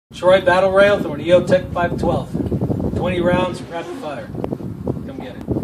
Troy Battle Rail, throwing EOTech 512. 20 rounds, rapid fire. Come get it.